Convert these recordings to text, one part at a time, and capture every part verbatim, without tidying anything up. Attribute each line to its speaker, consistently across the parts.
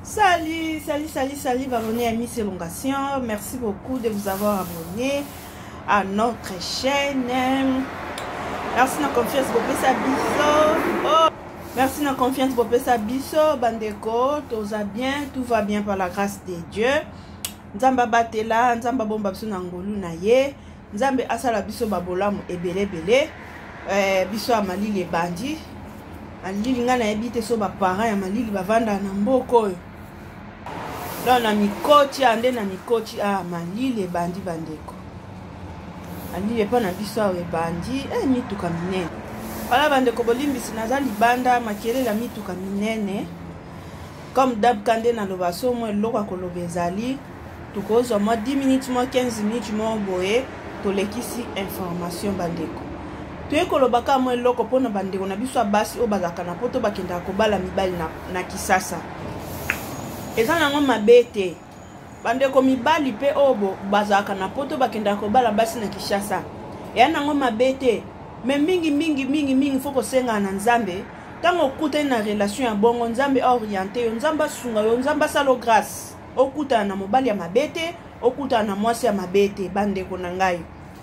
Speaker 1: Salut, salut, salut, salut, abonnés à Miss Elongation. Merci beaucoup de vous avoir abonné à notre chaîne. Merci de la confiance pour sa biso. Oh, merci de la confiance pour sa biso. Bandeko, tout va bien, tout va bien par la grâce de Dieu. Nzamba batela, nzamba bomba biso nangolu na ye. Nzambe asala biso babolamu ebele bele. Eh, biso amali les bandits. Alili nga na ebite so ba parents ya malili bavanda na mboko. Là na mikoti ande na mikoti ah malili bandi bandeko. Alili pa na biso awe bandi eh mituka minene. Wala bandeko bolimbisi naza libanda makele la mituka minene. Comme dab kande na lobaso mo eloko kolobezali. Tukozwa mo dix minutes mo quinze minutes mo boye tolekisi information bandeko. Tuye kolobaka mo eloko pona bandeko na biso basi o bazaka na poto bakenda kobala mibali na, na kisasa. Eza nango mabete. Bandeko mibali pe obo bazaka na poto bakenda kobala basi na kisasa. Ya nango mabete. Me mingi mingi mingi mingi foko senga na Nzambe. Tango okuta na relation ya bongo Nzambe orienté yo Nzamba sunga yo Nzamba salo grâce. Okuta na mobali ya mabete, okuta na mwasi ya mabete bandeko na ngai.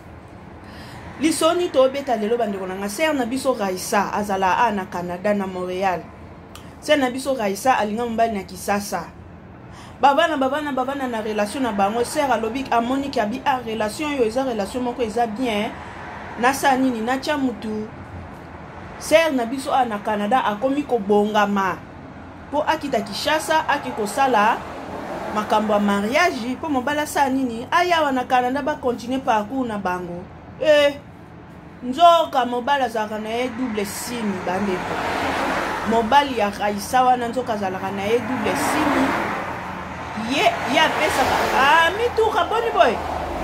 Speaker 1: Lisoni to beta lelo bandeko na nga ser na biso Raissa azala a na Canada na Montréal. Ser na biso Raissa alinga mbali na kisasa. Babana babana babana na relation na bango ser alobi amoni ki abi a relation yo eza relation moko eza bien. Na sa nini na tia mutu. Ser na biso a na Canada akomi ko bongama. Po akita Kishasa akiko sala makambo ya mariage po mobala sa nini aya na Canada ba continuer parcours na bango. Eh, nzoka mobala zaka na ye double sim bandeko. Mobali ya Raissa wana nzoka zalaka na ye double sim. Ye ya pesa ka ah mitu kaboni boy.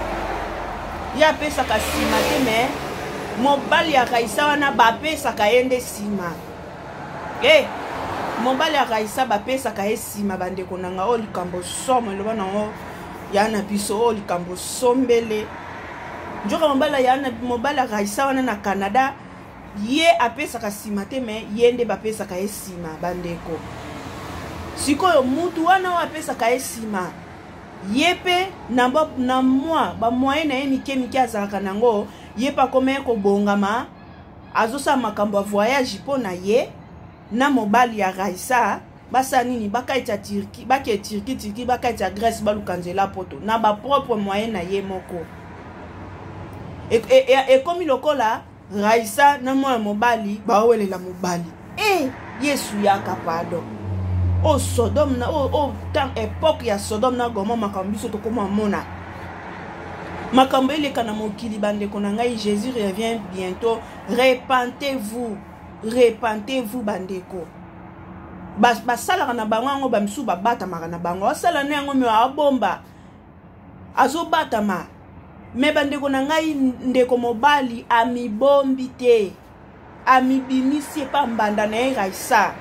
Speaker 1: Ya pesa ka sima te me mobali ya Raissa wana ba pesa ka yende sima. Eh, mobali ya Raissa ba pesa ka ye sima bandeko nanga o likambo somo loba nango ya na biso o likambo sombele. Njoka mobala ya na mobala Raissa wana na Canada ye apesa ka sima te me yende ba pesa ka esima bandeko. Sikoyo mutu wana wa pesa ka esima yepe na ba na moi ba moyen na ye mike mike azaka nango yepa kome ko bongama azosa makambo ya voyage po na ye na mobali ya Raissa basa nini bakaita Turki bake Turki Turki bakaita Grèce balukanzela poto na ba propre moyen na ye moko. Et, et, et, et comme il lokola Raissa na mwa mobali ba welela mobali eh Yesu ya kapado o Sodome na o o tant époque ya Sodome na Gomorrhe makambo biso to koma mona makambo ile kana mokili bandeko na ngai Jésus revient bientôt. Repentez-vous, repentez-vous bandeko. Bas basala na bango ngo ba misu ba bata na bango asala ne ngo me abomba azo bata ma. Me bandeko na ngai ndeko mobali amibombi te. Amibimisi pa mbanda na Raissa.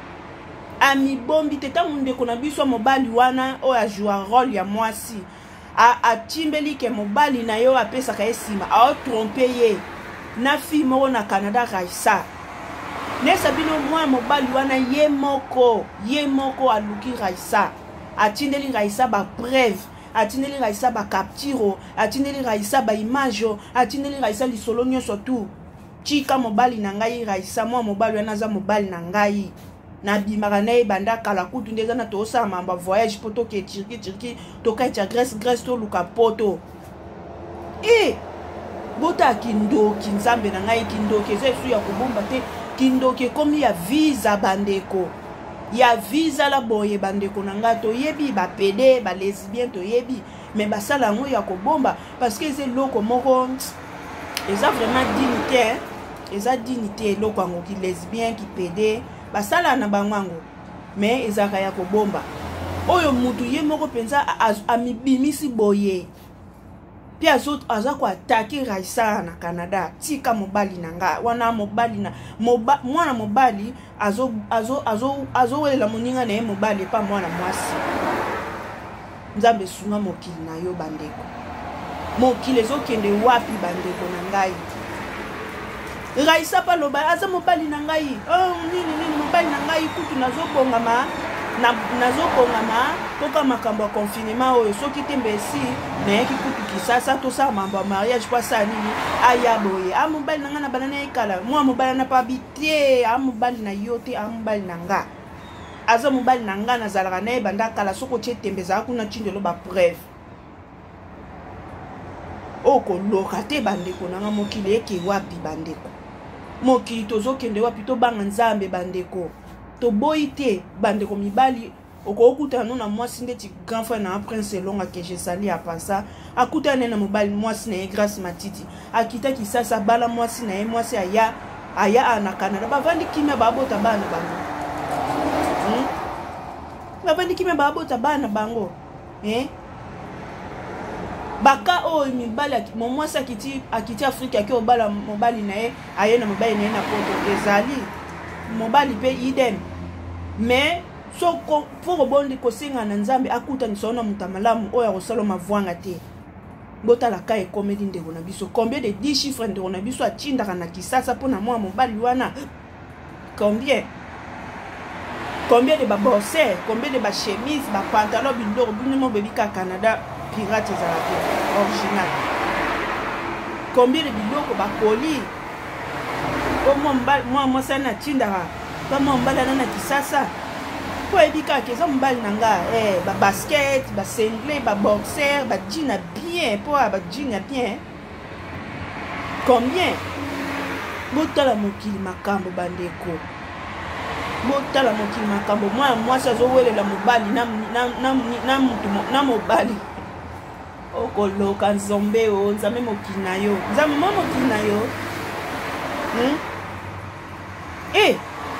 Speaker 1: Amibombi te tangu ndeko na biso mobali wana o ya joua rôle ya mwasi. A atimbeli ke mobali na yo apesa ka esima a tromper ye. Na fi moko na Canada Raissa. Nesa bino mwa mobali wana ye moko, ye moko aluki Raissa. Atindeli Raissa ba preuve. Atineli Raissa ba captiro, atineli Raissa ba image, atineli Raissa lisolo nyonso tu. Chika mobali na ngai Raissa mwa mobali wana za mobali na ngai. Na bimaka na banda kala kutu ndeza na tosa mamba voyage poto ke Turki Turki to kaita Grèce Grèce to luka poto. Eh bota kindoki Nzambe na ngai kindoki zesu ya kubomba te kindoki komi ya visa bandeko. Ya visa la boye bandeko na nga to yebi ba pede ba lesbien to yebi mais basala ngo ya ko bomba parce que c'est loko moko eza vraiment dignité eza dignité loko ngo ki lesbien ki pede basala na bango mais eza ya ko bomba oyo mutu ye moko penza amibimisi boye pia zoto aza ko attaquer Raissa na Canada tika mobali na nga wana mobali na moba, mwana mobali azo azo azo azo welela moninga na ye mobali pa mwana mwasi. Nzambe sunga mokili na yo bandeko. Mokili ezokende wapi bandeko na ngai. Raissa pa loba aza mobali na ngai. Oh nini nini mobali na ngai kutu nazo bongama na nazokongama toka makambo ya confinement oyo soki te mbesi nayaki kutu kisasa tosala mambo ya mariage po asala nini aya boye a mobali na nga na banana ekala mwa mobali na pabi te a mobali na yo te a mobali na nga aza mobali na nga nazalaka na ye banda kala soko tie tembe ezala kuna tindelo bapreuve okoloka te bandeko na nga mokili eke wapi bandeko mokili tozokende wapi tobanga nzambe bandeko toboyi te bandeko mibali okokutana no na mwasi ndeti grand frère na prince elonga ke jesali apasa akutana na mobali mwasi na ye grâce matiti akita kisasa bala mwasi na ye mwasi aya aya na Canada bavandi kimia babota bana bango hmm? bavandi kimia babota bana bango eh baka o mibali mo mwasi akiti akiti Afrika aki obala mobali na ye aye na mobali na ye na poto ezali mobali pe idem mais so pour bondi kosinga na nzambe akuta nisona mutamalamu oya kosalo mavwanga te botala ka e comédie ndeko na biso combien de dix chiffres ndeko na biso atindaka na kisasa pona mwa mobali wana combien combien de ba boursiers combien de ba chemise ba pantalon bindoro binimo bebika Canada pirate za la original combien de biloko ba colis o mwa mwa mwa sana tindaka ba mwa mbala na kisasa po ebika ke za mbali nanga eh ba basket ba single ba boxer ba jean bien po ba jean bien combien botala mokili makambo bandeko botala mokili makambo mwa mwasi azowelela mobali na na na na mutu na mobali okoloka nzombe o nzambe mokili na yo nzambe mokili na yo hmm? eh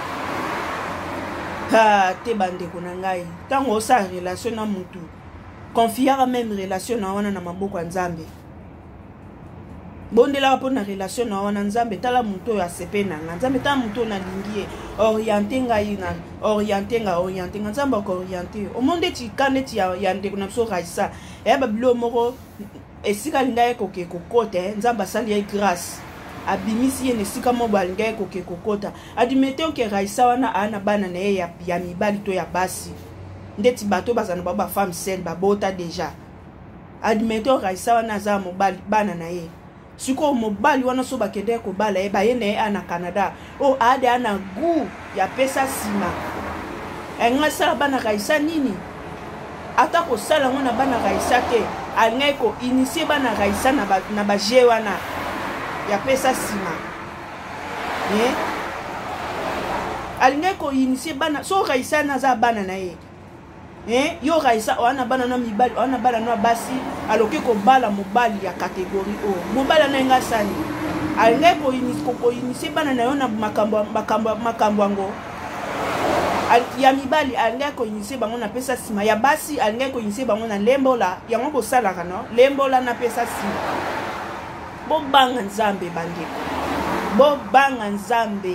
Speaker 1: ha te bandeko na ngai tango osa relation na mutu confiara même relation na wana na maboko ya nzambe bondela po na relation na wana nzambe tala mutu oyo asepe na nga nzambe tala mutu na lingi orienter ngai na orienter nga orienter nga nzambe ko orienter o monde ti kaneti ya, ya ndeko na biso raisa ya babilo moko esika linga ko ke kokote nzambe asali ya grâce abimisi ye nesika mo balinga ko ke kokota adimete o ke raisa wana ana bana na ye ya, ya mibali to ya basi ndeti bato bazana ba ba femme seule babota déjà adimete o raisa wana za mobali bana na ye siko mobali wana so bakende ko bala ye ba ye na ye ana Canada o ade ana gu ya pesa sima enga sala bana raisa nini ata ko sala ngona bana raisa te alinga ko initier bana raisa na ba na ba je wana ya pesa sima eh alinga ko initier bana so raisa na za bana na ye eh yo raisa wana bana na mibali wana bana na basi aloke ko bala mobali ya catégorie o mobali na nga sani alinga ko initier ko initier bana na yo na makambo makambo makambo ngo ya mibali alinga ko initier bango na pesa sima ya basi alinga ko initier bango na lembola yango bo sala kana lembola na pesa sima bo banga nzambe bandeko bo banga nzambe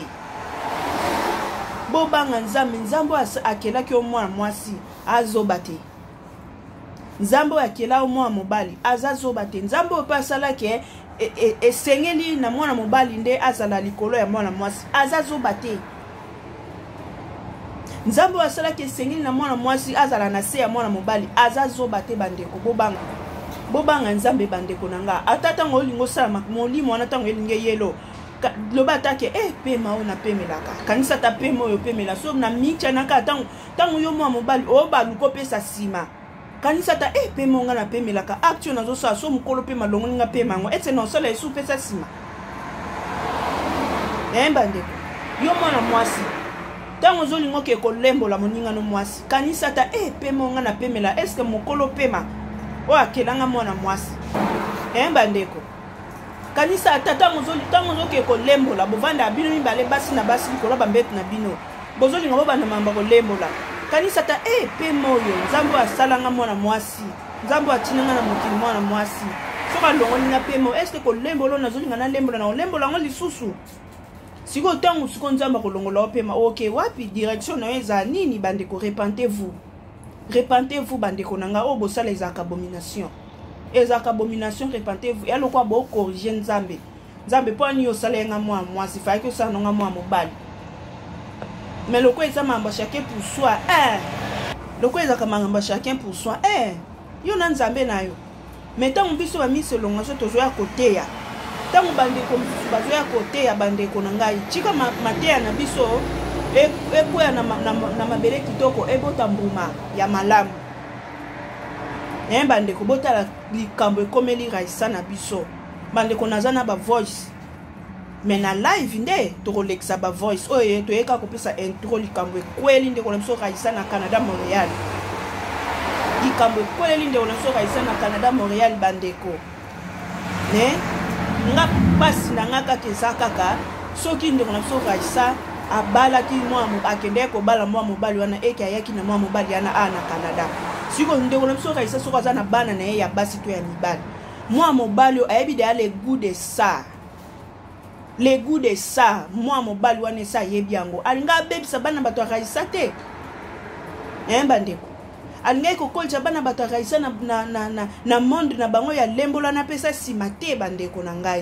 Speaker 1: bo banga nzambe nzambo akela ki omwana mwasi azoba te nzambo akela omwana mobali azazoba te nzambo pasala ke esengeli na mwana mobali nde azala likolo ya mwana mwasi azazoba te nzambo asala ke esengeli na mwana mwasi azala na se ya mwana mobali azazoba te bandeko bo banga bobanga nzambe bandeko nanga atata ngo lingo sala molimo wana tango elinge yelo loba take eh pema ona pemelaka kanisa ta pema oyo pemela so na micha naka tango tango yo mwa mobali o ba luko pesa sima kanisa ta eh pema nga na pemelaka action nazo sa so mukolo pema longo nga pema ngo etse no sala esu pesa sima eh bandeko yo mwana mwasi tango zo lingo ke ko lembola moninga no mwasi kanisa ta eh pema nga na pemela est-ce que mukolo pema o akelanga mwana mwasi eh bandeko kanisa atata mozoli tango zoke ko lembola bovanda bino mibale basi na basi likolo bambete na bino bozoli ngo bana mamba ko lembola kanisa ta eh pe moyo nzambo asalanga mwana mwasi nzambo atinanga na mokili mwana mwasi soka longo ninga pe mo est-ce ko lembolo na zoli ngana lembola na lembola ngo lisusu siko tango siko nzamba ko longola opema okay wapi direction na eza nini bandeko repentez-vous repentez-vous bandeko nanga o bosala eza abomination eza abomination repentez-vous ya lokwa bo corriger nzambe nzambe po ani osala nga mwa mwasi fa ke osala nga mwa mobali mais le quoi ezamamba chacun pour soi eh le quoi ezamamba chacun pour soi eh yo na nzambe na yo mais tant biso ba mise longa so tozo ya côté ya tant bande ko bazo ya côté ya bande ko na ngai chika mateya na biso e e kwa na na mabele kitoko e bota mbuma ya malamu eh bande ko bota la likambo ekomeli raisa na biso bande ko naza na ba voice mais na live nde tokolexa ba voice oye toyeka kopesa intro likambo ekweli nde kona biso raisa na Canada Montréal likambo ekweli nde kona biso raisa na Canada Montréal bandeko ne nga pasi na nga kaka eza kaka soki nde kona biso raisa abalaki mwa akende kobala mwa mobali wana eke ayaki na mwa mobali yana a na Canada siko nde kona biso raisa soko aza na bana na ye ya basi to ya mibali mwa mobali ayebi de ale goût de ça les goûts de ça moi mobali wana ça yebi yango alinga bebisa bana bato raisa te eh bandeko alinga ko kolcha bana bato raisa na na na na monde na bango ya lembola na pesa sima te bandeko na ngai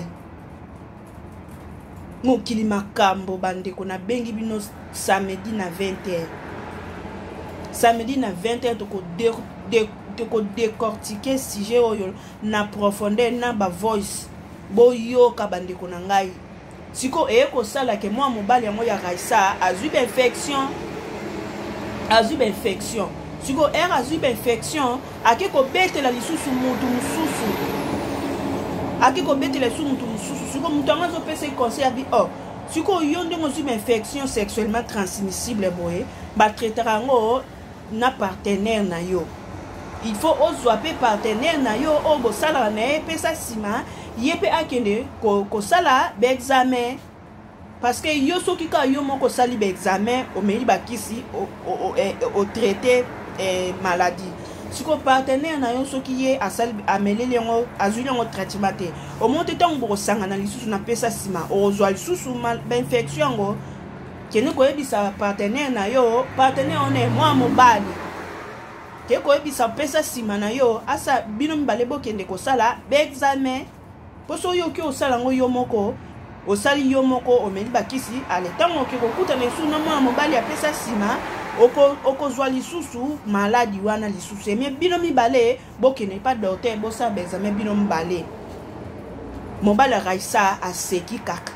Speaker 1: mokili makambo bandeko na bengi bino samedi na vingt heures samedi na vingt heures to ko de de ko décortiquer sujet oyo na profondeur na ba voice boyoka bandeko na ngai siko eko sala ke moi mobali yango ya raisa azui ba infection azui ba infection siko er azui ba infection akiko betela lisusu mutu mususu akiko betela lisusu mutu mususu siko mutu ango pesa conseil abi oh siko yo ndenge azui ba infection sexuellement transmissible boye ba traitera ngo na partenaire na yo il faut ozwa pe partenaire na yo o bo sala na pesa sima yepe akende ko ko sala be examen parce que yo soki ka yo moko sali be examen o meli bakisi o o o traiter eh, maladie siko partenaire na yo soki ye asali ameleli ngo azuli ngo traitement te o monte tango bo sanga na lisusu na pesa sima o zwa lisusu mal be infection ngo kene ko yebisa partenaire na yo partenaire on est moi mobali ke ko yebisa pesa sima na yo asa bino mbale bokende ko sala be examen poso yo ki osala ngo yo moko osali yo moko omeli bakisi ale tango ke kokuta na suna mwa mobali apesa sima oko okozwa lisusu maladi wana lisusu eme bino mibale bokene pa docteur bosa be examen bino mbale mobali raisa aseki kaka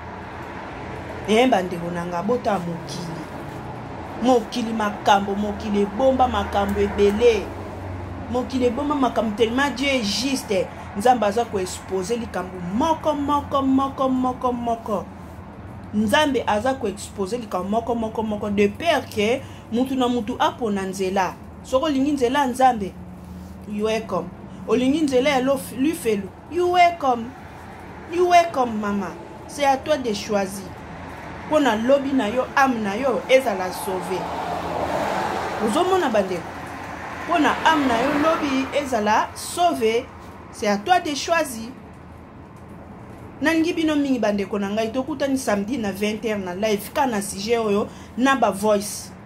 Speaker 1: e bandeko nanga bota mokili mokili makambo mokili bomba makambo ebele mokili bomba makambo tellement Dieu est juste nzambe aza ko exposer likambo moko moko moko moko moko nzambe aza ko exposer likambo moko moko moko de peur que mutu na mutu apona nzela soko lingi nzela nzambe you welcome olingi nzela ya lufelu you welcome you welcome mama c'est à toi de choisir pona lobby na yo am na yo ezala sauver ozomona bandeko pona am na yo lobby ezala sauver c'est à toi de choisir nangi bino mingi bandeko na ngai tokutani samedi na vingt heures na live kana sujet oyo na ba voice